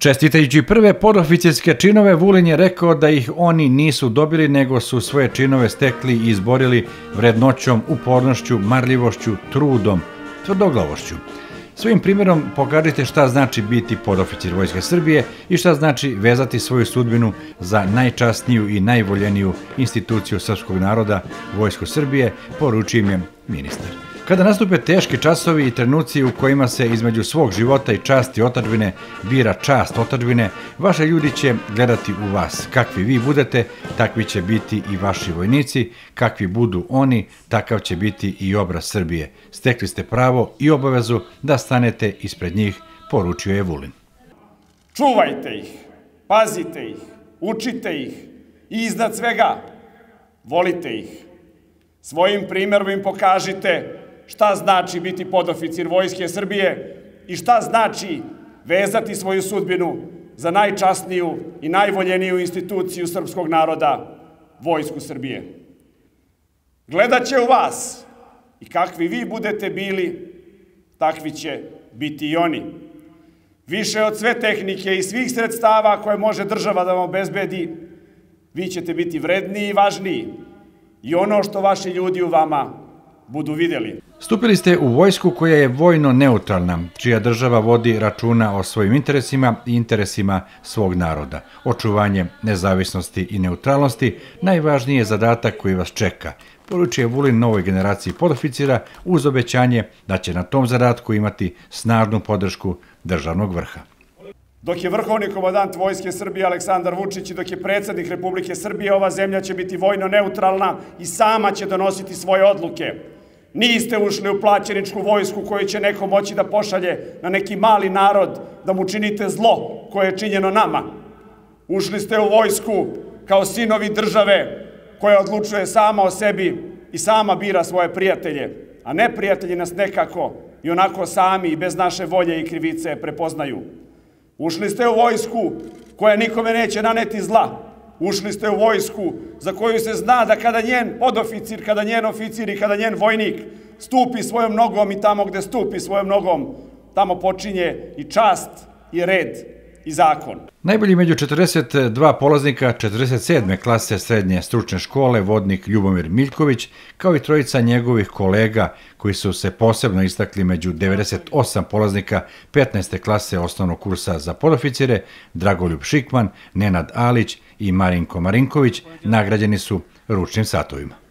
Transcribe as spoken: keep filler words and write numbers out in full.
Čestitajući prve podoficirske činove, Vulin je rekao da ih oni nisu dobili, nego su svoje činove stekli i izborili vrednoćom, upornošću, marljivošću, trudom, tvrdoglavošću. Svojim primjerom pokažite šta znači biti podoficir Vojske Srbije i šta znači vezati svoju sudbinu za najčasniju i najvoljeniju instituciju srpskog naroda, Vojsku Srbije, poručio im je ministar. Kada nastupe teški časovi i trenuci u kojima se između svog života i časti otadžbine bira čast otadžbine, vaše ljudi će gledati u vas. Kakvi vi budete, takvi će biti i vaši vojnici, kakvi budu oni, takav će biti i obraz Srbije. Stekli ste pravo i obavezu da stanete ispred njih, poručio je Vulin. Čuvajte ih, pazite ih, učite ih i iznad svega volite ih. Svojim primjerom im pokažite šta znači biti podoficir Vojske Srbije i šta znači vezati svoju sudbinu za najčasniju i najvoljeniju instituciju srpskog naroda, Vojsku Srbije. Gledat će u vas i kakvi vi budete bili, takvi će biti i oni. Više od sve tehnike i svih sredstava koje može država da vam obezbedi, vi ćete biti vredniji i važniji i ono što vaši ljudi u vama budu vidjeli. Stupili ste u vojsku koja je vojno neutralna, čija država vodi računa o svojim interesima i interesima svog naroda. Očuvanje nezavisnosti i neutralnosti najvažniji je zadatak koji vas čeka, poručio Vulin novoj generaciji podoficira uz obećanje da će na tom zadatku imati snažnu podršku državnog vrha. Dok je vrhovni komandant Vojske Srbije Aleksandar Vučić i dok je predsjednik Republike Srbije, ova zemlja će biti vojno neutralna i sama će donositi svoje odluke. Niste ušli u plaćeničku vojsku koju će neko moći da pošalje na neki mali narod da mu činite zlo koje je činjeno nama. Ušli ste u vojsku kao sinovi države koja odlučuje sama o sebi i sama bira svoje prijatelje, a neprijatelji nas nekako i onako sami i bez naše volje i krivice prepoznaju. Ušli ste u vojsku koja nikome neće naneti zla. Ušli ste u vojsku za koju se zna da kada njen podoficir, kada njen oficir i kada njen vojnik stupi svojom nogom i tamo gde stupi svojom nogom, tamo počinje i čast i red i zakon. Najbolji među četrdeset dva polaznika četrdeset sedme klase srednje stručne škole vodnik Ljubomir Miljković, kao i trojica njegovih kolega koji su se posebno istakli među devedeset osam polaznika petnaeste klase osnovnog kursa za podoficire, Dragoljub Šikman, Nenad Alić i Marinko Marinković, nagrađeni su ručnim satovima.